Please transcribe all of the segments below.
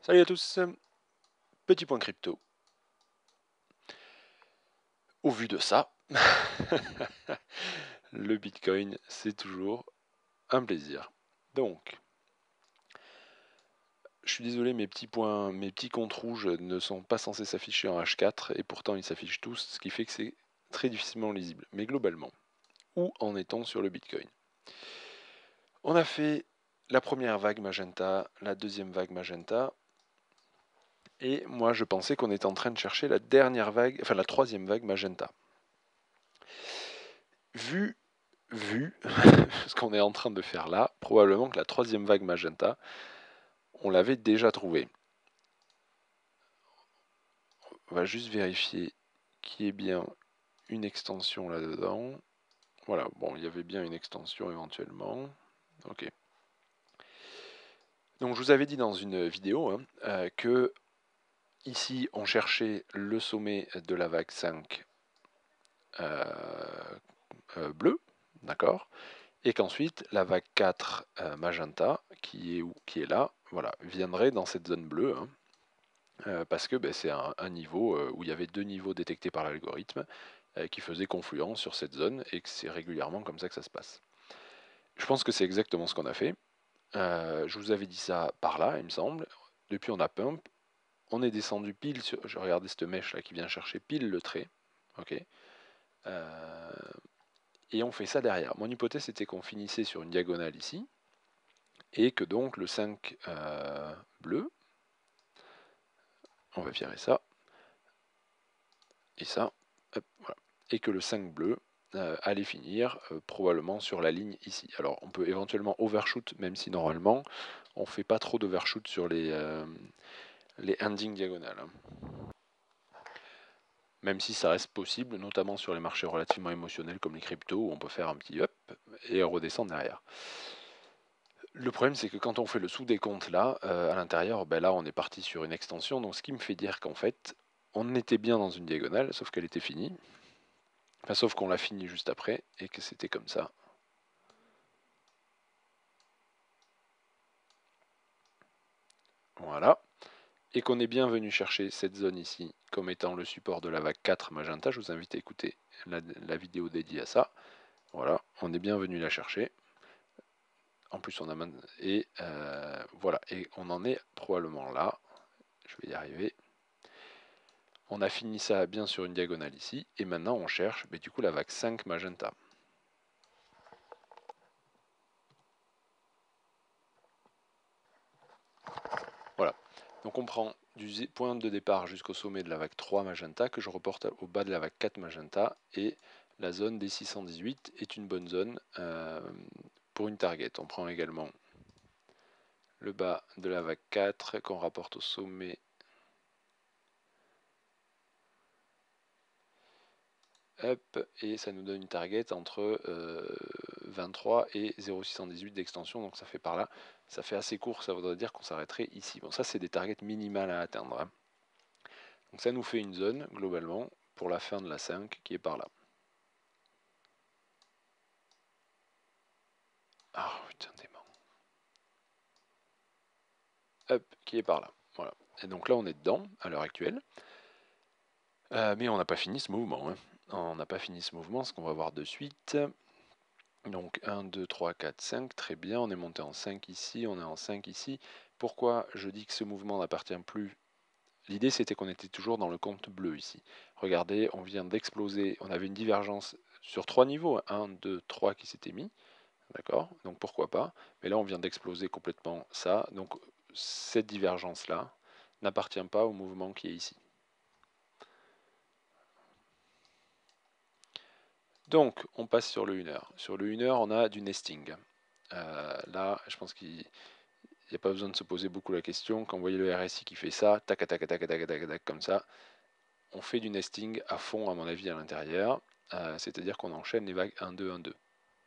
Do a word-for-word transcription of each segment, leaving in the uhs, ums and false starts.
Salut à tous, petit point crypto. Au vu de ça, le Bitcoin, c'est toujours un plaisir. Donc, je suis désolé, mes petits points, mes petits comptes rouges ne sont pas censés s'afficher en H quatre et pourtant ils s'affichent tous, ce qui fait que c'est très difficilement lisible. Mais globalement, où en est-on sur le Bitcoin? On a fait la première vague magenta, la deuxième vague magenta, et moi je pensais qu'on était en train de chercher la dernière vague, enfin la troisième vague magenta. Vu, vu ce qu'on est en train de faire là, probablement que la troisième vague magenta, on l'avait déjà trouvée. On va juste vérifier qu'il y ait bien une extension là-dedans. Voilà, bon, il y avait bien une extension éventuellement. Ok. Donc je vous avais dit dans une vidéo hein, euh, que ici on cherchait le sommet de la vague cinq euh, euh, bleu, d'accord, et qu'ensuite la vague quatre euh, magenta, qui est, où, qui est là, voilà, viendrait dans cette zone bleue, hein, euh, parce que ben, c'est un, un niveau euh, où il y avait deux niveaux détectés par l'algorithme euh, qui faisaient confluence sur cette zone, et que c'est régulièrement comme ça que ça se passe. Je pense que c'est exactement ce qu'on a fait. Euh, je vous avais dit ça par là, il me semble. Depuis, on a pump. On est descendu pile sur. Je regardais cette mèche là qui vient chercher pile le trait. Ok. Euh, et on fait ça derrière. Mon hypothèse c'était qu'on finissait sur une diagonale ici. Et que donc le cinq euh, bleu. On va virer ça. Et ça. Hop, voilà. Et que le cinq bleu euh, allait finir euh, probablement sur la ligne ici. Alors on peut éventuellement overshoot, même si normalement on fait pas trop d'overshoot sur les. Euh, les endings diagonales. Même si ça reste possible, notamment sur les marchés relativement émotionnels comme les cryptos, où on peut faire un petit up et redescendre derrière. Le problème, c'est que quand on fait le sous-décompte là, euh, à l'intérieur, ben là, on est parti sur une extension, donc ce qui me fait dire qu'en fait, on était bien dans une diagonale, sauf qu'elle était finie. Enfin, sauf qu'on l'a fini juste après, et que c'était comme ça. Voilà. Et qu'on est bien venu chercher cette zone ici comme étant le support de la vague quatre magenta. Je vous invite à écouter la, la vidéo dédiée à ça. Voilà, on est bien venu la chercher. En plus, on a et euh, voilà, et on en est probablement là. Je vais y arriver. On a fini ça bien sur une diagonale ici, et maintenant on cherche, mais du coup la vague cinq magenta. Voilà. Donc on prend du point de départ jusqu'au sommet de la vague trois magenta que je reporte au bas de la vague quatre magenta, et la zone des six cent dix-huit est une bonne zone euh, pour une target. On prend également le bas de la vague quatre qu'on rapporte au sommet. Hop, et ça nous donne une target entre euh, vingt-trois et zéro virgule six cent dix-huit d'extension, donc ça fait par là, ça fait assez court, ça voudrait dire qu'on s'arrêterait ici. Bon, ça c'est des targets minimales à atteindre, hein. Donc ça nous fait une zone, globalement, pour la fin de la cinq, qui est par là. Ah, oh, putain, dément. Hop, qui est par là, voilà. Et donc là on est dedans, à l'heure actuelle, euh, mais on n'a pas fini ce mouvement, hein. On n'a pas fini ce mouvement, ce qu'on va voir de suite. Donc un, deux, trois, quatre, cinq, très bien, on est monté en cinq ici, on est en cinq ici. Pourquoi je dis que ce mouvement n'appartient plus? L'idée c'était qu'on était toujours dans le compte bleu ici. Regardez, on vient d'exploser, on avait une divergence sur trois niveaux, un, deux, trois qui s'était mis, d'accord? Donc pourquoi pas? Mais là on vient d'exploser complètement ça, donc cette divergence-là n'appartient pas au mouvement qui est ici. Donc on passe sur le une heure. Sur le une heure on a du nesting. Euh, là je pense qu'il Il n'y a pas besoin de se poser beaucoup la question. Quand vous voyez le R S I qui fait ça, tac, tac, tac, tac, tac, tac, tac, comme ça, on fait du nesting à fond, à mon avis, à l'intérieur. Euh, C'est-à-dire qu'on enchaîne les vagues un, deux, un, deux.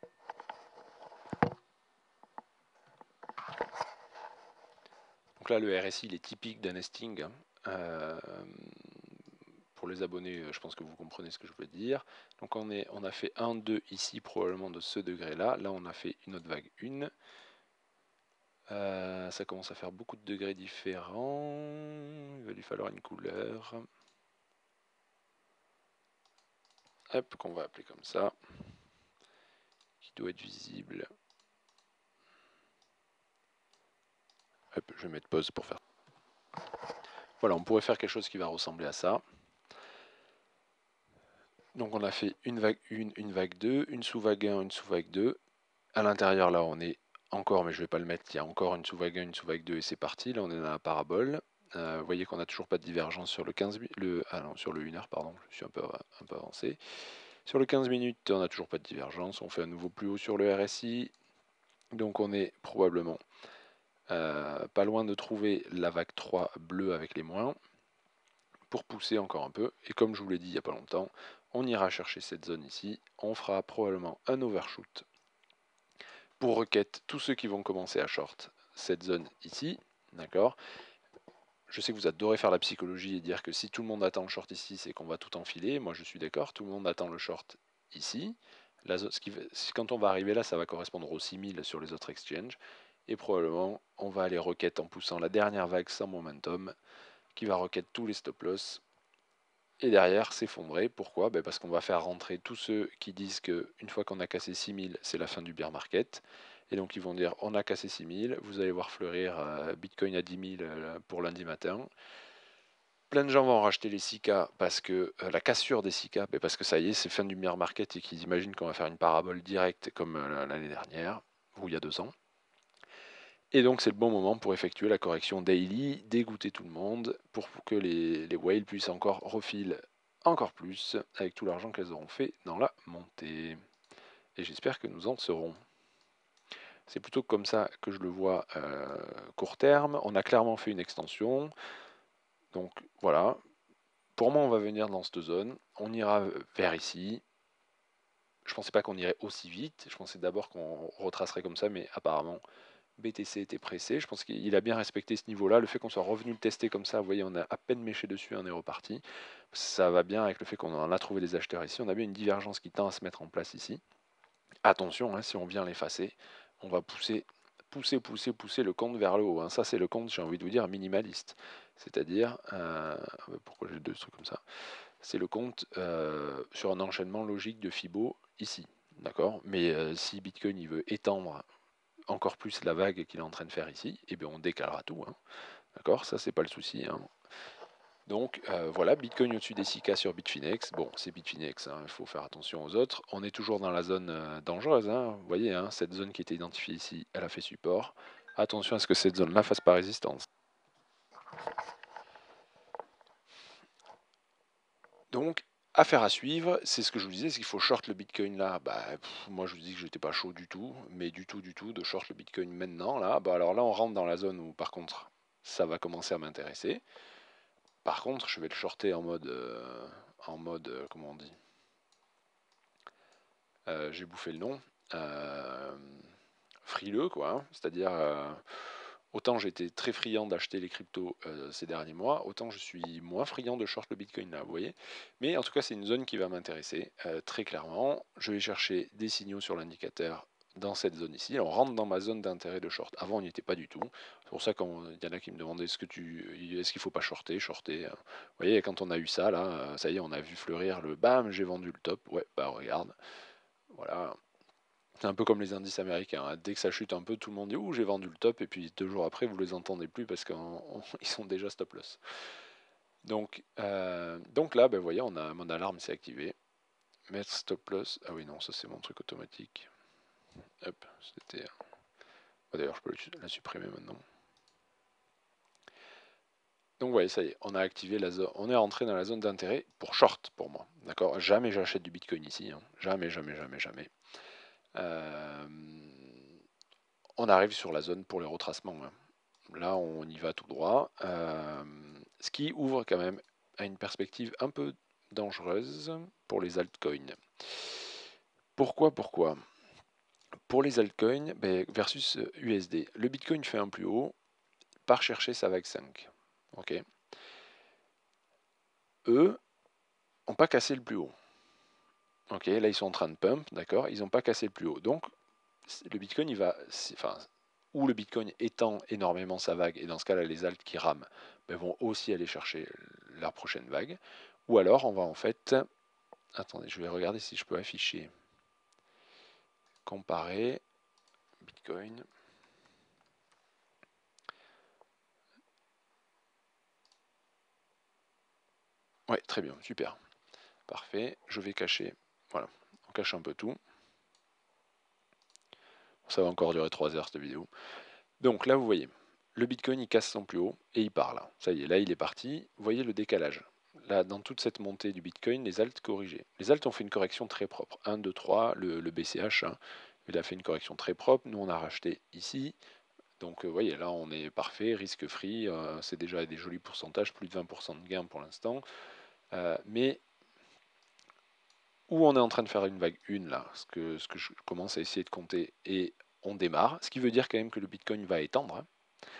Donc là, le R S I, il est typique d'un nesting. Hein. Euh, pour les abonnés, je pense que vous comprenez ce que je veux dire. Donc on, est, on a fait un, deux ici, probablement de ce degré-là. Là, on a fait une autre vague un. Euh, ça commence à faire beaucoup de degrés différents. Il va lui falloir une couleur. Hop, qu'on va appeler comme ça. Qui doit être visible. Hop, je vais mettre pause pour faire. Voilà, on pourrait faire quelque chose qui va ressembler à ça. Donc on a fait une vague un, une vague deux, une sous-vague un, une sous-vague deux. À l'intérieur, là, on est encore, mais je ne vais pas le mettre, il y a encore une sous-vague un, une sous-vague deux et c'est parti. Là, on est dans la parabole. Euh, vous voyez qu'on n'a toujours pas de divergence sur le quinze le, ah non, sur le une heure, pardon, je suis un peu, un peu avancé. Sur le quinze minutes, on n'a toujours pas de divergence. On fait à nouveau plus haut sur le R S I. Donc on est probablement euh, pas loin de trouver la vague trois bleue avec les moins pour pousser encore un peu. Et comme je vous l'ai dit il n'y a pas longtemps, on ira chercher cette zone ici. On fera probablement un overshoot pour requête tous ceux qui vont commencer à short cette zone ici. D'accord. Je sais que vous adorez faire la psychologie et dire que si tout le monde attend le short ici, c'est qu'on va tout enfiler. Moi, je suis d'accord. Tout le monde attend le short ici. La zone, ce qui, quand on va arriver là, ça va correspondre aux six mille sur les autres exchanges. Et probablement, on va aller requête en poussant la dernière vague sans momentum, qui va requête tous les stop loss. Et derrière, s'effondrer. Pourquoi? Ben parce qu'on va faire rentrer tous ceux qui disent qu'une fois qu'on a cassé six mille, c'est la fin du bear market. Et donc ils vont dire, on a cassé six mille, vous allez voir fleurir euh, Bitcoin à dix mille euh, pour lundi matin. Plein de gens vont racheter les six K parce que euh, la cassure des six K, ben parce que ça y est, c'est fin du bear market et qu'ils imaginent qu'on va faire une parabole directe comme euh, l'année dernière, ou il y a deux ans. Et donc c'est le bon moment pour effectuer la correction daily, dégoûter tout le monde, pour que les, les whales puissent encore refiler encore plus avec tout l'argent qu'elles auront fait dans la montée. Et j'espère que nous en serons. C'est plutôt comme ça que je le vois euh, court terme. On a clairement fait une extension. Donc voilà. Pour moi, on va venir dans cette zone. On ira vers ici. Je pensais pas qu'on irait aussi vite. Je pensais d'abord qu'on retracerait comme ça, mais apparemment, B T C était pressé. Je pense qu'il a bien respecté ce niveau-là. Le fait qu'on soit revenu le tester comme ça, vous voyez, on a à peine méché dessus, on est reparti. Ça va bien avec le fait qu'on en a trouvé des acheteurs ici. On a bien une divergence qui tend à se mettre en place ici. Attention, hein, si on vient l'effacer, on va pousser, pousser, pousser, pousser le compte vers le haut. Hein. Ça, c'est le compte, j'ai envie de vous dire, minimaliste. C'est-à-dire, euh, pourquoi j'ai deux trucs comme ça? C'est le compte euh, sur un enchaînement logique de Fibo ici. D'accord. Mais euh, si Bitcoin il veut étendre encore plus la vague qu'il est en train de faire ici, et eh bien on décalera tout. Hein. D'accord. Ça, c'est pas le souci. Hein. Donc euh, voilà, Bitcoin au-dessus des six K sur Bitfinex. Bon, c'est Bitfinex, hein, il faut faire attention aux autres. On est toujours dans la zone euh, dangereuse. Hein, vous voyez, hein, cette zone qui était identifiée ici, elle a fait support. Attention à ce que cette zone-là fasse pas résistance. Donc, affaire à suivre, c'est ce que je vous disais, c'est qu'il faut short le Bitcoin là. Bah, pff, moi je vous dis que j'étais pas chaud du tout, mais du tout, du tout, de short le Bitcoin maintenant là. Bah alors là, on rentre dans la zone où par contre, ça va commencer à m'intéresser. Par contre, je vais le shorter en mode, euh, en mode, euh, comment on dit, euh, j'ai bouffé le nom, euh, frileux quoi, hein. C'est-à-dire euh, autant j'étais très friand d'acheter les cryptos euh, ces derniers mois, autant je suis moins friand de short le Bitcoin là, vous voyez. Mais en tout cas, c'est une zone qui va m'intéresser euh, très clairement. Je vais chercher des signaux sur l'indicateur dans cette zone ici. On rentre dans ma zone d'intérêt de short. Avant, on n'y était pas du tout. C'est pour ça qu'il y en a qui me demandaient est-ce que tu, est-ce qu'il faut pas shorter, shorter. Vous voyez, quand on a eu ça là, ça y est, on a vu fleurir le bam, j'ai vendu le top. Ouais, bah regarde, voilà. C'est un peu comme les indices américains. Hein. Dès que ça chute un peu, tout le monde dit ouh j'ai vendu le top et puis deux jours après vous les entendez plus parce qu'ils sont déjà stop loss. Donc, euh, donc là, ben voyez, on a mon alarme s'est activée. Mettre stop loss. Ah oui non, ça c'est mon truc automatique. Hop, c'était. Oh, d'ailleurs, je peux la supprimer maintenant. Donc vous voyez, ça y est, on a activé la zone, on est rentré dans la zone d'intérêt pour short pour moi. D'accord. Jamais j'achète du Bitcoin ici. Hein. Jamais, jamais, jamais, jamais. Euh, on arrive sur la zone pour les retracements. Hein. Là, on y va tout droit. Euh, ce qui ouvre quand même à une perspective un peu dangereuse pour les altcoins. Pourquoi Pourquoi Pour les altcoins ben, versus U S D, le Bitcoin fait un plus haut, part chercher sa vague cinq. Ok. Eux n'ont pas cassé le plus haut. Ok, là ils sont en train de pump, d'accord. Ils n'ont pas cassé le plus haut. Donc le Bitcoin, il va, enfin, ou le Bitcoin étend énormément sa vague, et dans ce cas-là, les alts qui rament ben, vont aussi aller chercher la prochaine vague. Ou alors, on va en fait... Attendez, je vais regarder si je peux afficher. Comparer Bitcoin. Ouais, très bien, super. Parfait, je vais cacher. Voilà, on cache un peu tout. Ça va encore durer trois heures cette vidéo. Donc là, vous voyez, le Bitcoin, il casse son plus haut et il part là. Ça y est, là, il est parti. Vous voyez le décalage. Là, dans toute cette montée du Bitcoin, les alts corrigés. Les alts ont fait une correction très propre. un, deux, trois, le, le B C H, hein, il a fait une correction très propre. Nous, on a racheté ici. Donc, vous voyez, là, on est parfait, risque free. Euh, c'est déjà des jolis pourcentages, plus de vingt pour cent de gain pour l'instant. Euh, mais où on est en train de faire une vague une là, ce que, ce que je commence à essayer de compter, et on démarre, ce qui veut dire quand même que le Bitcoin va étendre, hein,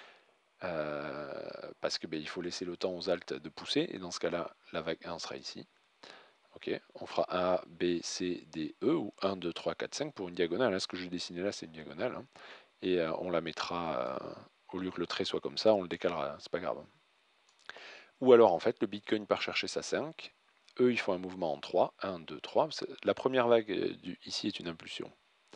euh, parce que ben, il faut laisser le temps aux alts de pousser, et dans ce cas-là, la vague un sera ici. Ok, on fera A, B, C, D, E, ou un, deux, trois, quatre, cinq pour une diagonale, hein. Ce que je dessiné là, c'est une diagonale, hein. Et euh, on la mettra, euh, au lieu que le trait soit comme ça, on le décalera, c'est pas grave. Ou alors, en fait, le Bitcoin part chercher sa cinq, eux, ils font un mouvement en trois, un, deux, trois. La première vague euh, du, ici est une impulsion.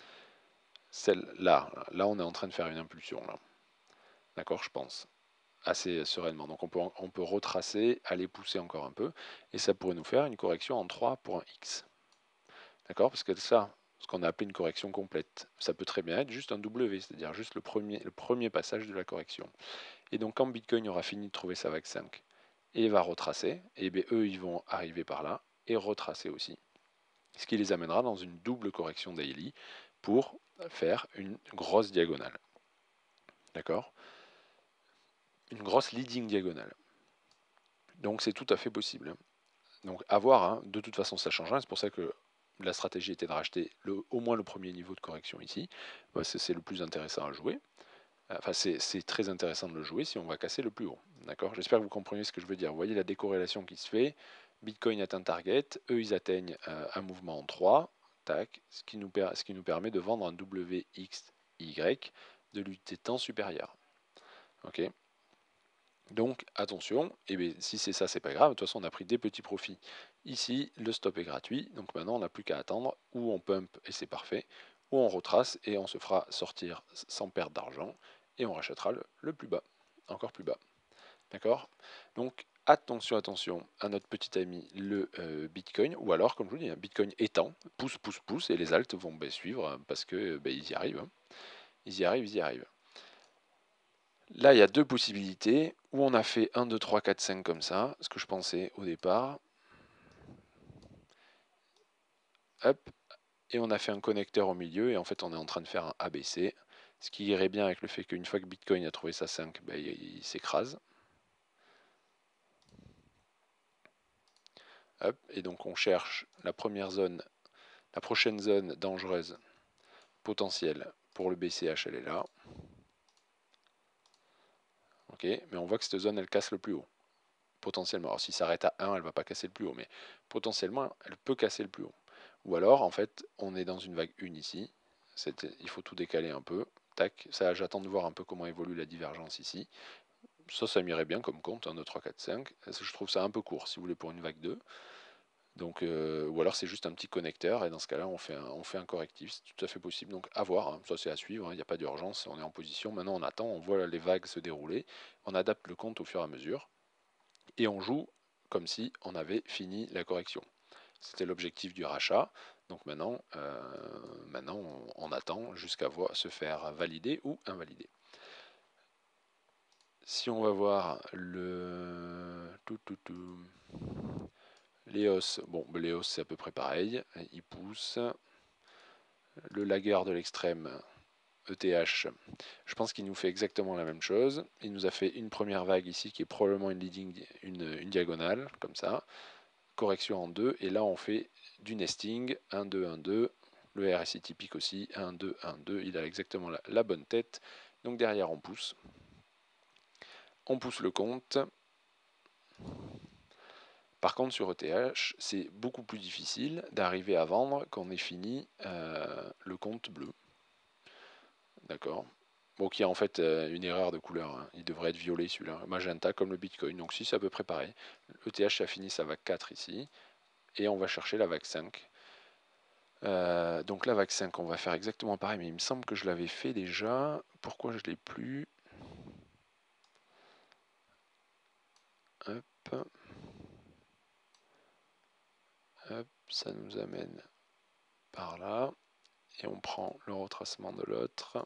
Celle-là, là, on est en train de faire une impulsion, là. D'accord, je pense. Assez sereinement. Donc on peut, on peut retracer, aller pousser encore un peu, et ça pourrait nous faire une correction en trois pour un X. D'accord, parce que ça, ce qu'on a appelé une correction complète, ça peut très bien être juste un W, c'est-à-dire juste le premier, le premier passage de la correction. Et donc quand Bitcoin aura fini de trouver sa vague cinq, et va retracer, et bien eux, ils vont arriver par là, et retracer aussi. Ce qui les amènera dans une double correction daily pour faire une grosse diagonale. D'accord? Une grosse leading diagonale. Donc c'est tout à fait possible. Donc à voir, hein. De toute façon ça change rien, c'est pour ça que la stratégie était de racheter le, au moins le premier niveau de correction ici. Bah, c'est le plus intéressant à jouer. Enfin c'est très intéressant de le jouer si on va casser le plus haut. D'accord? J'espère que vous comprenez ce que je veux dire. Vous voyez la décorrélation qui se fait. Bitcoin atteint target, eux ils atteignent euh, un mouvement en trois, tac, ce qui, nous ce qui nous permet de vendre un W X Y de l'unité de temps supérieure. Ok? Donc attention, et bien, si c'est ça, c'est pas grave, de toute façon on a pris des petits profits. Ici, le stop est gratuit, donc maintenant on n'a plus qu'à attendre, ou on pump et c'est parfait, ou on retrace et on se fera sortir sans perdre d'argent, et on rachètera le, le plus bas, encore plus bas. D'accord? Donc attention, attention à notre petit ami le euh, Bitcoin, ou alors, comme je vous dis, un Bitcoin étend, pousse, pousse, pousse, et les alts vont ben, suivre, parce que ben, ils y arrivent. Hein. Ils y arrivent, ils y arrivent. Là, il y a deux possibilités, où on a fait un, deux, trois, quatre, cinq comme ça, ce que je pensais au départ. Hop, et on a fait un connecteur au milieu, et en fait on est en train de faire un A B C, ce qui irait bien avec le fait qu'une fois que Bitcoin a trouvé sa cinq, ben, il, il s'écrase. Hop, et donc on cherche la première zone, la prochaine zone dangereuse potentielle pour le B C H, elle est là. Ok, mais on voit que cette zone elle casse le plus haut. Potentiellement. Alors si ça s'arrête à un, elle ne va pas casser le plus haut, mais potentiellement, elle peut casser le plus haut. Ou alors, en fait, on est dans une vague une ici. Il faut tout décaler un peu. Tac, ça, j'attends de voir un peu comment évolue la divergence ici. Ça, ça m'irait bien comme compte, un, deux, trois, quatre, cinq. Je trouve ça un peu court, si vous voulez, pour une vague deux. Donc, euh, ou alors c'est juste un petit connecteur, et dans ce cas-là, on fait un, on fait un correctif. C'est tout à fait possible. Donc, à voir. Hein. Ça, c'est à suivre. Il hein. n'y a pas d'urgence. On est en position. Maintenant, on attend. On voit les vagues se dérouler. On adapte le compte au fur et à mesure. Et on joue comme si on avait fini la correction. C'était l'objectif du rachat. Donc maintenant, euh, maintenant on, on attend jusqu'à se faire valider ou invalider. Si on va voir le tout, tout, tout. Léos, bon, Léos c'est à peu près pareil, il pousse. Le lagueur de l'extrême, E T H, je pense qu'il nous fait exactement la même chose. Il nous a fait une première vague ici qui est probablement une leading, une, une diagonale, comme ça. Correction en deux, et là on fait du nesting, un, deux, un, deux, le R S I typique aussi, un, deux, un, deux, il a exactement la, la bonne tête, donc derrière on pousse, on pousse le compte. Par contre sur E T H, c'est beaucoup plus difficile d'arriver à vendre quand on ait fini euh, le compte bleu. D'accord. Bon, qui est en fait euh, une erreur de couleur, hein. Il devrait être violet celui-là, magenta comme le Bitcoin, donc si c'est à peu près pareil. E T H ça finit sa vague quatre ici, et on va chercher la vague cinq. Euh, donc la vague cinq, on va faire exactement pareil, mais il me semble que je l'avais fait déjà. Pourquoi je ne l'ai plus? Hop. Hop, ça nous amène par là. Et on prend le retracement de l'autre.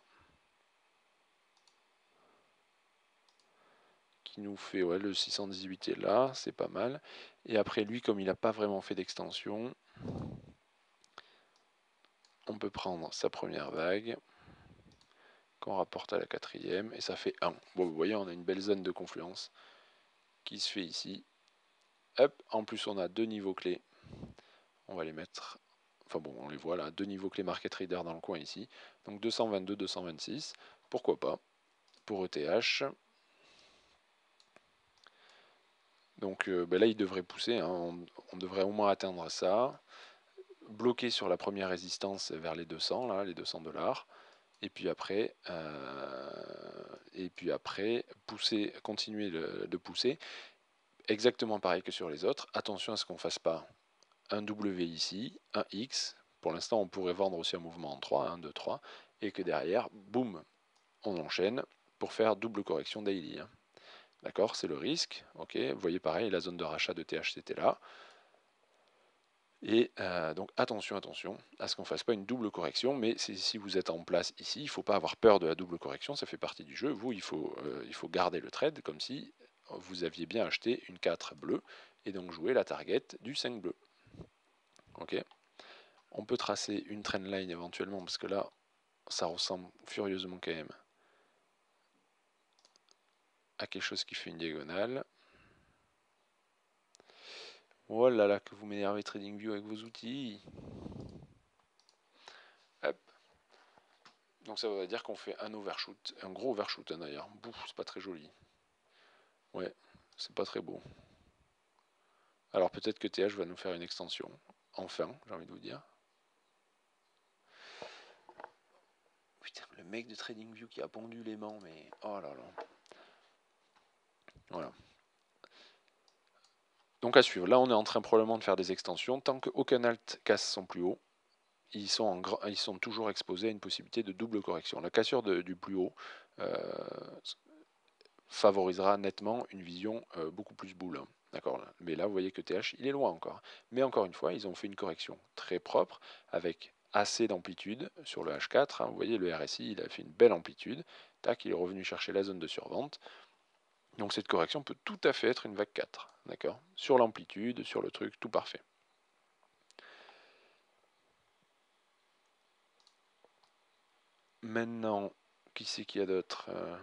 Qui nous fait, ouais, le six cent dix-huit est là, c'est pas mal. Et après lui, comme il n'a pas vraiment fait d'extension, on peut prendre sa première vague qu'on rapporte à la quatrième et ça fait un. Bon, vous voyez, on a une belle zone de confluence qui se fait ici. Hop, en plus on a deux niveaux clés. On va les mettre, enfin bon, on les voit là, deux niveaux clés market trader dans le coin ici. Donc deux cent vingt-deux, deux cent vingt-six, pourquoi pas, pour E T H. Donc euh, ben là il devrait pousser, hein. on, on devrait au moins atteindre ça. Bloqué sur la première résistance vers les deux cents, là, les deux cents dollars. Et puis après, euh, et puis après, pousser, continuer le, de pousser. Exactement pareil que sur les autres. Attention à ce qu'on ne fasse pas un W ici, un X. Pour l'instant, on pourrait vendre aussi un mouvement en trois, un, deux, trois. Et que derrière, boum, on enchaîne pour faire double correction daily. Hein. D'accord, c'est le risque. Ok, vous voyez pareil, la zone de rachat de T H C était là. Et euh, donc attention, attention à ce qu'on ne fasse pas une double correction, mais si vous êtes en place ici, il ne faut pas avoir peur de la double correction, ça fait partie du jeu. Vous, il faut, euh, il faut garder le trade comme si vous aviez bien acheté une quatre bleue et donc jouer la target du cinq bleu. Ok. On peut tracer une trendline éventuellement parce que là, ça ressemble furieusement quand même à quelque chose qui fait une diagonale. Oh là là, que vous m'énervez TradingView avec vos outils. Hop. Donc ça veut dire qu'on fait un overshoot, un gros overshoot hein, d'ailleurs. Bouf, c'est pas très joli. Ouais, c'est pas très beau. Alors peut-être que T H va nous faire une extension. Enfin, j'ai envie de vous dire. Putain, le mec de TradingView qui a pondu l'aimant, mais oh là là. Voilà. Donc à suivre. Là, on est en train probablement de faire des extensions. Tant qu'aucun alt casse son plus haut, ils sont, en gra... ils sont toujours exposés à une possibilité de double correction. La cassure de, du plus haut euh, favorisera nettement une vision euh, beaucoup plus boule. Hein. D'accord. Mais là, vous voyez que T H, il est loin encore. Mais encore une fois, ils ont fait une correction très propre avec assez d'amplitude sur le H quatre. Hein. Vous voyez, le R S I, il a fait une belle amplitude. Tac, il est revenu chercher la zone de survente. Donc cette correction peut tout à fait être une vague quatre. D'accord. Sur l'amplitude, sur le truc, tout parfait. Maintenant, qui c'est qu'il y a d'autre euh...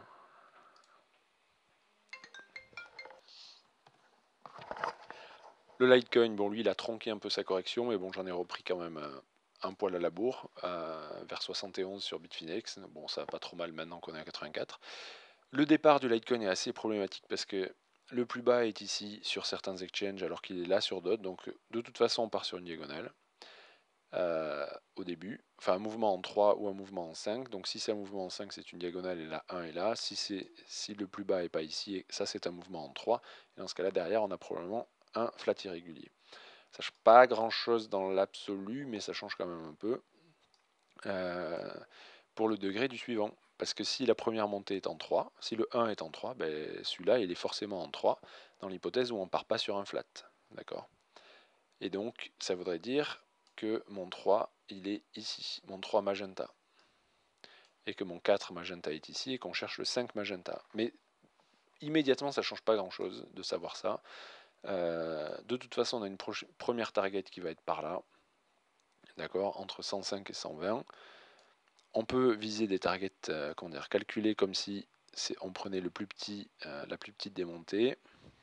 Le Litecoin, bon lui il a tronqué un peu sa correction, mais bon j'en ai repris quand même un, un poil à la bourre, euh, vers soixante et onze sur Bitfinex. Bon ça va pas trop mal maintenant qu'on est à quatre-vingt-quatre. Le départ du Litecoin est assez problématique parce que le plus bas est ici sur certains exchanges alors qu'il est là sur d'autres, donc de toute façon on part sur une diagonale. Euh, au début, enfin un mouvement en trois ou un mouvement en cinq, donc si c'est un mouvement en cinq c'est une diagonale et la un est là, si, si le plus bas n'est pas ici, ça c'est un mouvement en trois, et dans ce cas là derrière on a probablement un flat irrégulier. Ça change pas grand chose dans l'absolu, mais ça change quand même un peu euh, pour le degré du suivant. Parce que si la première montée est en trois, si le un est en trois, ben celui-là il est forcément en trois dans l'hypothèse où on ne part pas sur un flat. D'accord. Et donc ça voudrait dire que mon trois il est ici, mon trois magenta. Et que mon quatre magenta est ici et qu'on cherche le cinq magenta. Mais immédiatement ça ne change pas grand chose de savoir ça. Euh, de toute façon, on a une première target qui va être par là, d'accord, entre cent cinq et cent vingt. On peut viser des targets, euh, comment dire, calculés comme si on prenait le plus petit, euh, la plus petite des montées.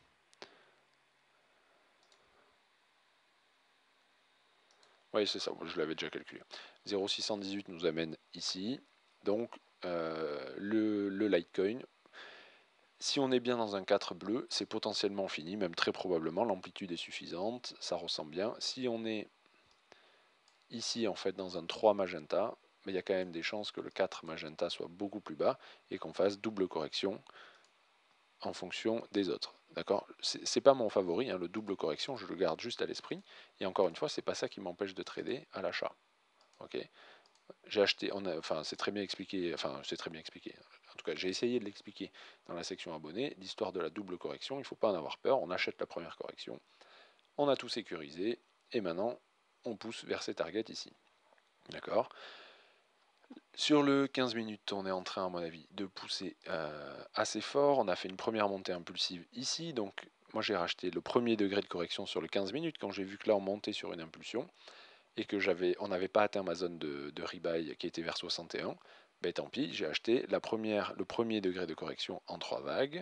Oui, c'est ça, je l'avais déjà calculé. zéro virgule six cent dix-huit nous amène ici. Donc, euh, le, le Litecoin, si on est bien dans un quatre bleu, c'est potentiellement fini, même très probablement, l'amplitude est suffisante, ça ressemble bien. Si on est ici, en fait, dans un trois magenta, mais il y a quand même des chances que le quatre magenta soit beaucoup plus bas et qu'on fasse double correction en fonction des autres. D'accord? C'est pas mon favori, hein, le double correction, je le garde juste à l'esprit. Et encore une fois, c'est pas ça qui m'empêche de trader à l'achat. Ok? J'ai acheté, on a, enfin c'est très bien expliqué, enfin c'est très bien expliqué. En tout cas, j'ai essayé de l'expliquer dans la section abonnés. L'histoire de la double correction, il ne faut pas en avoir peur. On achète la première correction, on a tout sécurisé, et maintenant on pousse vers ces targets ici. D'accord? Sur le quinze minutes, on est en train, à mon avis, de pousser euh, assez fort. On a fait une première montée impulsive ici. Donc, moi, j'ai racheté le premier degré de correction sur le quinze minutes quand j'ai vu que là, on montait sur une impulsion et que j'avais, on n'avait pas atteint ma zone de, de rebuy qui était vers soixante et un. Ben, tant pis, j'ai acheté la première, le premier degré de correction en trois vagues.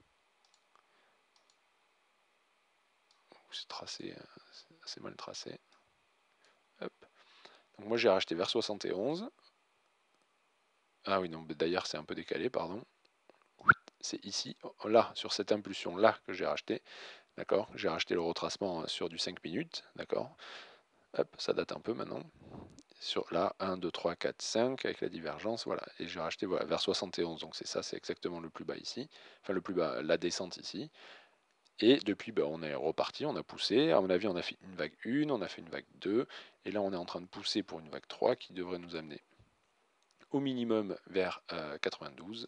C'est tracé, c'est assez mal tracé. Hop. Donc, moi, j'ai racheté vers soixante et onze. Ah oui, non, d'ailleurs, c'est un peu décalé, pardon. C'est ici, là, sur cette impulsion-là que j'ai racheté. D'accord? J'ai racheté le retracement sur du cinq minutes. D'accord? Hop, ça date un peu maintenant. Sur là, un, deux, trois, quatre, cinq, avec la divergence, voilà. Et j'ai racheté voilà, vers soixante et onze, donc c'est ça, c'est exactement le plus bas ici. Enfin, le plus bas, la descente ici. Et depuis, ben, on est reparti, on a poussé. À mon avis, on a fait une vague un, on a fait une vague deux. Et là, on est en train de pousser pour une vague trois qui devrait nous amener au minimum vers euh, quatre-vingt-douze.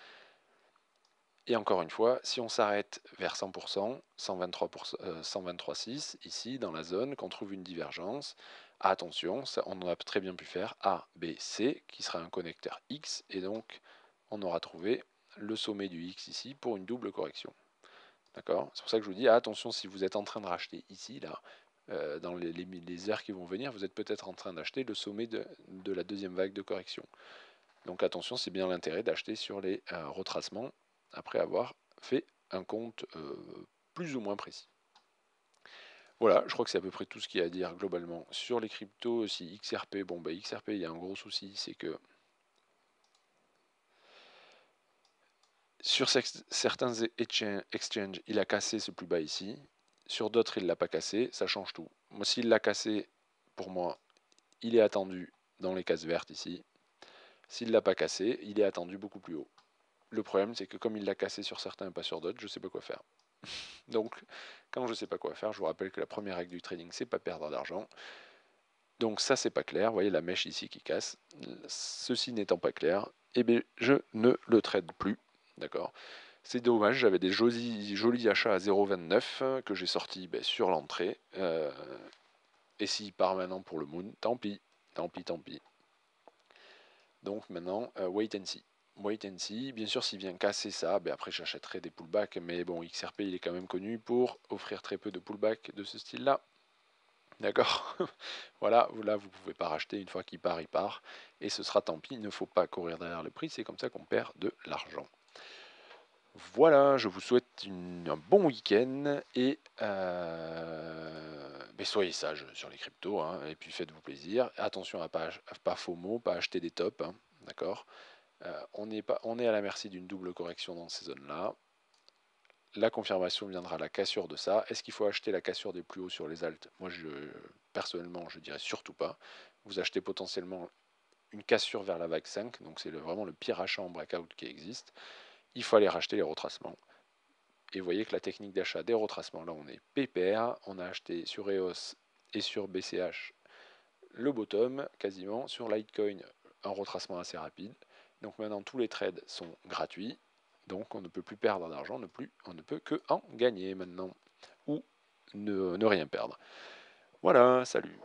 Et encore une fois, si on s'arrête vers cent pour cent, cent vingt-trois virgule six, ici dans la zone, qu'on trouve une divergence, attention, ça, on a très bien pu faire A, B, C, qui sera un connecteur X, et donc on aura trouvé le sommet du X ici pour une double correction. D'accord? C'est pour ça que je vous dis, attention, si vous êtes en train de racheter ici, là, euh, dans les, les, les heures qui vont venir, vous êtes peut-être en train d'acheter le sommet de, de la deuxième vague de correction. Donc attention, c'est bien l'intérêt d'acheter sur les euh, retracements après avoir fait un compte euh, plus ou moins précis. Voilà, je crois que c'est à peu près tout ce qu'il y a à dire globalement sur les cryptos. Aussi X R P, bon bah X R P, il y a un gros souci, c'est que sur certains exchanges, il a cassé ce plus bas ici. Sur d'autres, il ne l'a pas cassé, ça change tout. Moi, s'il l'a cassé, pour moi, il est attendu dans les cases vertes ici. S'il ne l'a pas cassé, il est attendu beaucoup plus haut. Le problème, c'est que comme il l'a cassé sur certains et pas sur d'autres, je ne sais pas quoi faire. Donc, quand je ne sais pas quoi faire, je vous rappelle que la première règle du trading, c'est pas perdre d'argent. Donc ça, c'est pas clair. Vous voyez la mèche ici qui casse. Ceci n'étant pas clair, eh bien, je ne le trade plus. D'accord? C'est dommage, j'avais des jolis, jolis achats à zéro virgule vingt-neuf que j'ai sortis ben, sur l'entrée. Euh, et s'il part maintenant pour le moon, tant pis, tant pis, tant pis. Donc maintenant, euh, wait and see. Wait and see. Bien sûr, s'il vient casser ça, ben après j'achèterai des pullbacks. Mais bon, X R P, il est quand même connu pour offrir très peu de pullbacks de ce style-là. D'accord? Voilà, là, vous ne pouvez pas racheter. Une fois qu'il part, il part. Et ce sera tant pis. Il ne faut pas courir derrière le prix. C'est comme ça qu'on perd de l'argent. Voilà, je vous souhaite une, un bon week-end et euh, mais soyez sages sur les cryptos, hein, et puis faites-vous plaisir. Attention à pas, à pas FOMO, pas acheter des tops, hein, d'accord? Euh, on, est pas, on est à la merci d'une double correction dans ces zones-là. La confirmation viendra à la cassure de ça. Est-ce qu'il faut acheter la cassure des plus hauts sur les alts? Moi, je, personnellement, je dirais surtout pas. Vous achetez potentiellement une cassure vers la vague cinq, donc c'est le, vraiment le pire achat en breakout qui existe. Il faut aller racheter les retracements. Et vous voyez que la technique d'achat des retracements, là on est P P R, on a acheté sur E O S et sur B C H le bottom quasiment, sur Litecoin un retracement assez rapide. Donc maintenant tous les trades sont gratuits, donc on ne peut plus perdre d'argent, on, on ne peut que en gagner maintenant, ou ne, ne rien perdre. Voilà, salut.